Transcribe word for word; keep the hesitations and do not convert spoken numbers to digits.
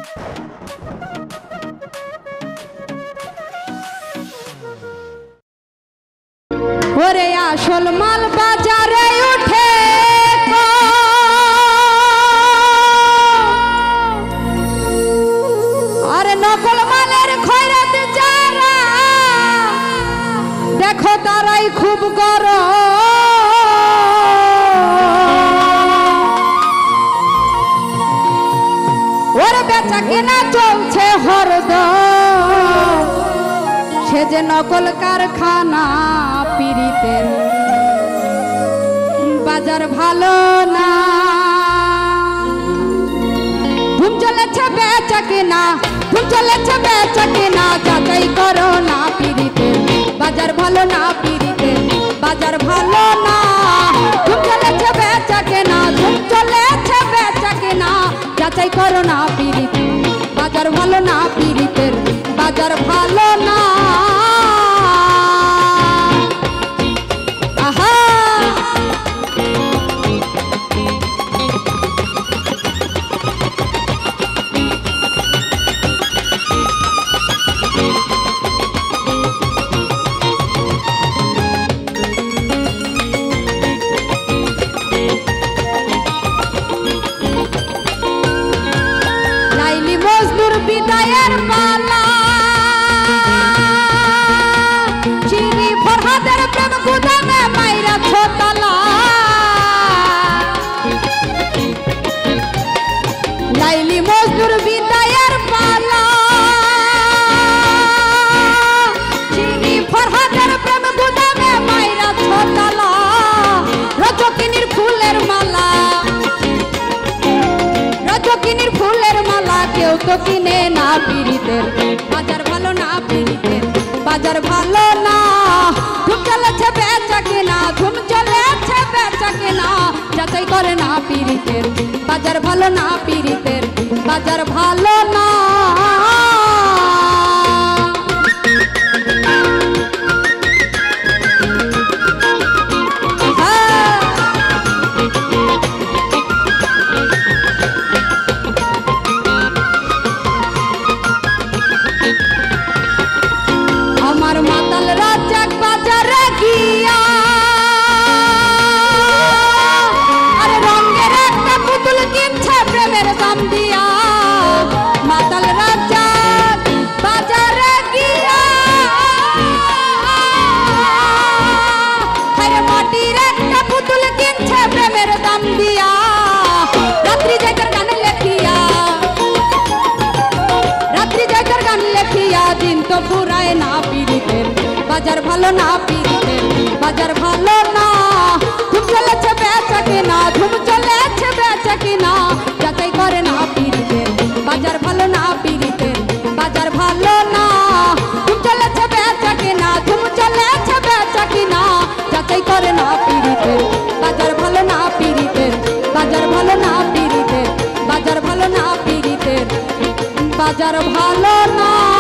ওরে আসল মাল বাজারে উঠে আরে নকল মালের খয়রাত যারা দেখো তারাই খুব গরম। ওরে বেচা কেনা চলছে হরদম, সে যে নকল কারখানা পিরিতের বাজার ভালো না। ধুম চলেছে বেচা কেনা, ধুম চলেছে বেচা কেনা, যাচাই করো না পিরিতের বাজার ভালো না, পিরিতের বাজার ভালো না। ধুম চলেছে বেচা কেনা, ধুম চলেছে বেচা কেনা, যাচাই করো না পিরিতের বাজার ভালো না, পিরিতের বাজার ভালো না। বিদায়ের পালা চিনি ফরহাদের প্রেম গুদামে মাইরা ছোটলা, লাইলি মজদুর বিদায়ের পালা চিনি ফরহাদের প্রেম গুদামে মাইরা ছোটলা। রজকিনীর ফুলের মালা, রজকিনীর ফুলের মালা কেউ তো কিনে না পিরিতের বাজার ভালো না, পিরিতের বাজার ভালো না। ধুম চলেছে বেচা কেনা, ধুম চলেছে বেচা কেনা, যাচাই করে না পিরিতের বাজার ভালো না, পিরিতের বাজার ভালো না। আমার মাতাল রাজ্জাক বাজারে গিয়া আরে রঙের একটা পুতুল কিনছে প্রেমের দাম দিয়া। মাতাল রাজ্জাক বাজারে গিয়া আরে মাটির একটা পুতুল কিনছে প্রেমের দাম দিয়া। রাত্রি জায়গার গান লেখিয়া, রাত্রি জায়গার গান লেখিয়া, দিন তো ফুরায় না পিরিতের বাজার ভালো না, পিরিতের বাজার ভালো না। ধুম চলেছে বেচা কেনা, ধুম চলেছে বেচা কেনা, যাচাই করে না পিরিতের বাজার ভালো না, পিরিতের বাজার ভালো না। ধুম চলেছে বেচা কেনা, ধুম চলেছে বেচা কেনা, যাচাই করে না পিরিতের বাজার ভালো না, পিরিতের বাজার ভালো না, পিরিতের বাজার ভালো না, পিরিতের বাজার ভালো না।